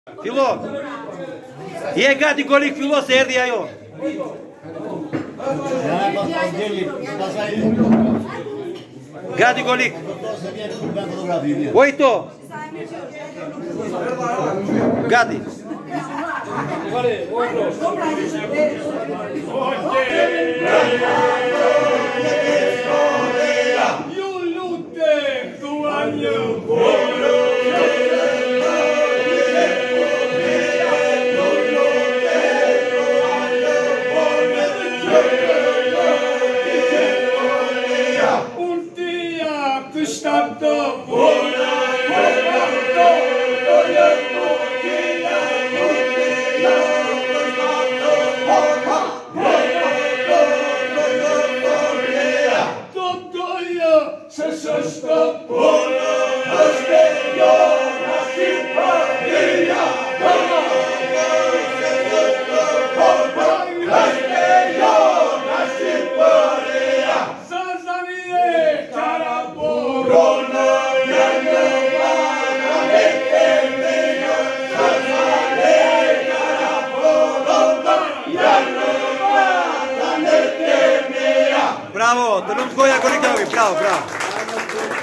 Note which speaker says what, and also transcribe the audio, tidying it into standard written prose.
Speaker 1: Filo. Je gati kolik filo se erdi ajo. Gati kolik. Oj to. Gati. Bravo, to não foi a colega, bravo, bravo.